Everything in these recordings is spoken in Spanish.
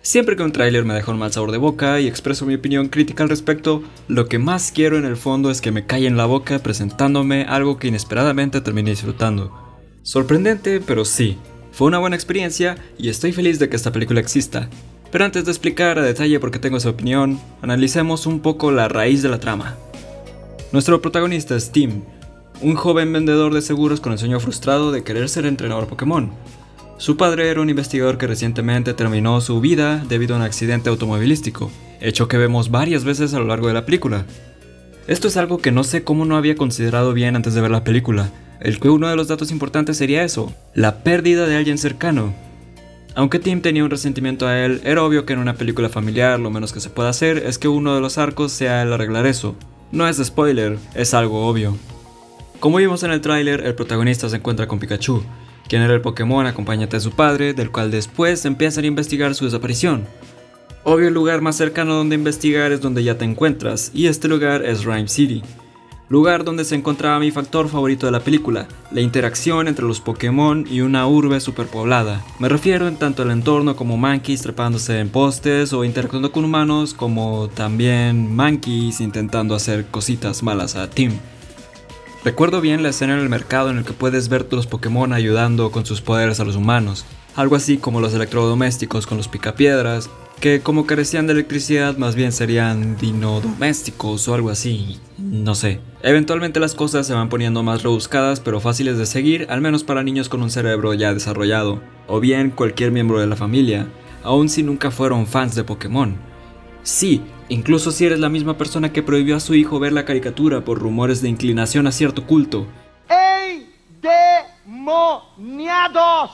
Siempre que un tráiler me deja un mal sabor de boca y expreso mi opinión crítica al respecto, lo que más quiero en el fondo es que me callen la boca presentándome algo que inesperadamente terminé disfrutando. Sorprendente, pero sí, fue una buena experiencia y estoy feliz de que esta película exista. Pero antes de explicar a detalle por qué tengo esa opinión, analicemos un poco la raíz de la trama. Nuestro protagonista es Tim, un joven vendedor de seguros con el sueño frustrado de querer ser entrenador Pokémon. Su padre era un investigador que recientemente terminó su vida debido a un accidente automovilístico, hecho que vemos varias veces a lo largo de la película. Esto es algo que no sé cómo no había considerado bien antes de ver la película, el que uno de los datos importantes sería eso, la pérdida de alguien cercano. Aunque Tim tenía un resentimiento a él, era obvio que en una película familiar lo menos que se puede hacer es que uno de los arcos sea el arreglar eso. No es spoiler, es algo obvio. Como vimos en el tráiler, el protagonista se encuentra con Pikachu, quien era el Pokémon acompañante de su padre, del cual después empiezan a investigar su desaparición. Obvio, el lugar más cercano donde investigar es donde ya te encuentras, y este lugar es Rhyme City. Lugar donde se encontraba mi factor favorito de la película, la interacción entre los Pokémon y una urbe superpoblada. Me refiero en tanto al entorno como monkeys trepándose en postes o interactuando con humanos, como también monkeys intentando hacer cositas malas a Tim. Recuerdo bien la escena en el mercado en el que puedes ver los Pokémon ayudando con sus poderes a los humanos, algo así como los electrodomésticos con los picapiedras, que como carecían de electricidad más bien serían dinodomésticos o algo así, no sé. Eventualmente las cosas se van poniendo más rebuscadas pero fáciles de seguir, al menos para niños con un cerebro ya desarrollado, o bien cualquier miembro de la familia, aun si nunca fueron fans de Pokémon. Sí, incluso si eres la misma persona que prohibió a su hijo ver la caricatura por rumores de inclinación a cierto culto. ¡Ey, demoniados!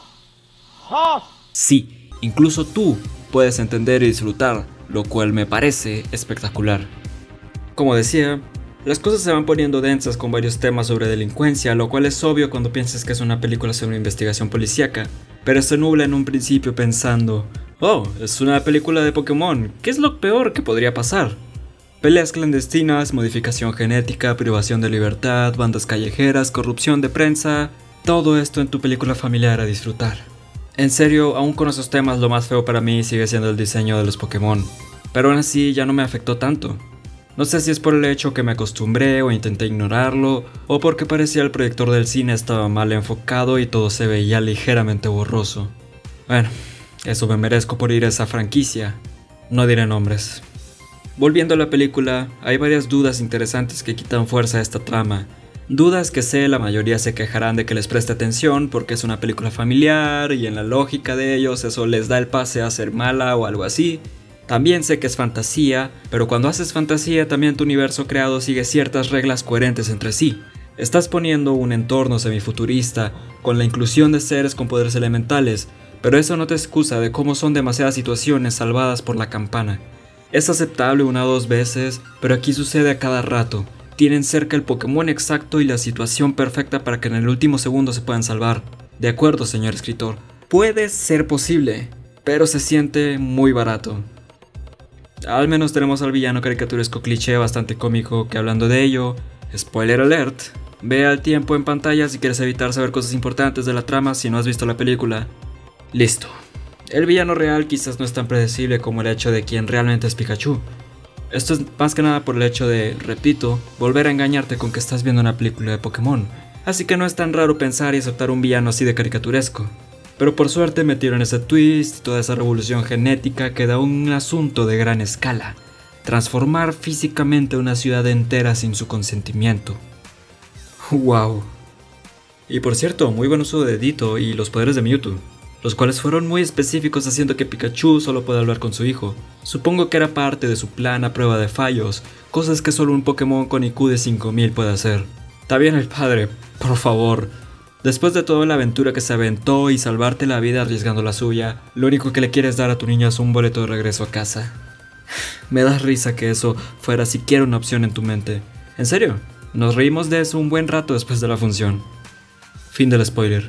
Sí, incluso tú puedes entender y disfrutar, lo cual me parece espectacular. Como decía, las cosas se van poniendo densas con varios temas sobre delincuencia, lo cual es obvio cuando piensas que es una película sobre investigación policíaca, pero se nubla en un principio pensando: oh, es una película de Pokémon, ¿qué es lo peor que podría pasar? Peleas clandestinas, modificación genética, privación de libertad, bandas callejeras, corrupción de prensa, todo esto en tu película familiar a disfrutar. En serio, aún con esos temas lo más feo para mí sigue siendo el diseño de los Pokémon, pero aún así ya no me afectó tanto. No sé si es por el hecho que me acostumbré o intenté ignorarlo, o porque parecía el proyector del cine estaba mal enfocado y todo se veía ligeramente borroso. Bueno, eso me merezco por ir a esa franquicia, no diré nombres. Volviendo a la película, hay varias dudas interesantes que quitan fuerza a esta trama. Dudas que sé la mayoría se quejarán de que les preste atención porque es una película familiar y en la lógica de ellos eso les da el pase a ser mala o algo así. También sé que es fantasía, pero cuando haces fantasía también tu universo creado sigue ciertas reglas coherentes entre sí. Estás poniendo un entorno semifuturista con la inclusión de seres con poderes elementales, pero eso no te excusa de cómo son demasiadas situaciones salvadas por la campana. Es aceptable una o dos veces, pero aquí sucede a cada rato. Tienen cerca el Pokémon exacto y la situación perfecta para que en el último segundo se puedan salvar. De acuerdo, señor escritor, puede ser posible, pero se siente muy barato. Al menos tenemos al villano caricaturesco cliché bastante cómico que, hablando de ello, spoiler alert, ve al tiempo en pantalla si quieres evitar saber cosas importantes de la trama si no has visto la película. Listo. El villano real quizás no es tan predecible como el hecho de quién realmente es Pikachu. Esto es más que nada por el hecho de, repito, volver a engañarte con que estás viendo una película de Pokémon. Así que no es tan raro pensar y aceptar un villano así de caricaturesco. Pero por suerte metieron ese twist y toda esa revolución genética que da un asunto de gran escala. Transformar físicamente una ciudad entera sin su consentimiento. ¡Wow! Y por cierto, muy buen uso de Ditto y los poderes de Mewtwo, los cuales fueron muy específicos haciendo que Pikachu solo pueda hablar con su hijo. Supongo que era parte de su plan a prueba de fallos, cosas que solo un Pokémon con IQ de 5000 puede hacer. Está bien el padre, por favor. Después de toda la aventura que se aventó y salvarte la vida arriesgando la suya, lo único que le quieres dar a tu niño es un boleto de regreso a casa. Me da risa que eso fuera siquiera una opción en tu mente. En serio, nos reímos de eso un buen rato después de la función. Fin del spoiler.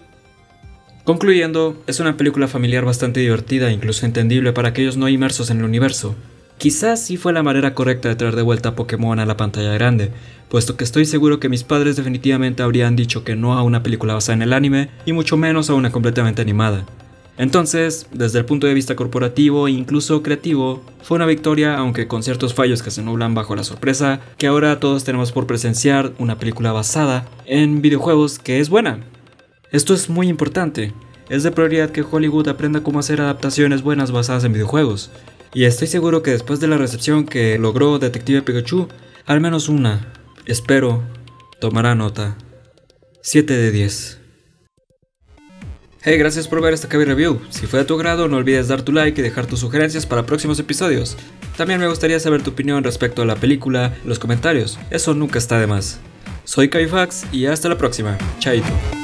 Concluyendo, es una película familiar bastante divertida e incluso entendible para aquellos no inmersos en el universo. Quizás sí fue la manera correcta de traer de vuelta a Pokémon a la pantalla grande, puesto que estoy seguro que mis padres definitivamente habrían dicho que no a una película basada en el anime y mucho menos a una completamente animada. Entonces, desde el punto de vista corporativo e incluso creativo, fue una victoria, aunque con ciertos fallos que se nublan bajo la sorpresa que ahora todos tenemos por presenciar una película basada en videojuegos que es buena. Esto es muy importante. Es de prioridad que Hollywood aprenda cómo hacer adaptaciones buenas basadas en videojuegos. Y estoy seguro que después de la recepción que logró Detective Pikachu, al menos una, espero, tomará nota. 7 de 10. Hey, gracias por ver esta Kaby Review. Si fue de tu agrado, no olvides dar tu like y dejar tus sugerencias para próximos episodios. También me gustaría saber tu opinión respecto a la película en los comentarios. Eso nunca está de más. Soy Kabyfax y hasta la próxima. Chaito.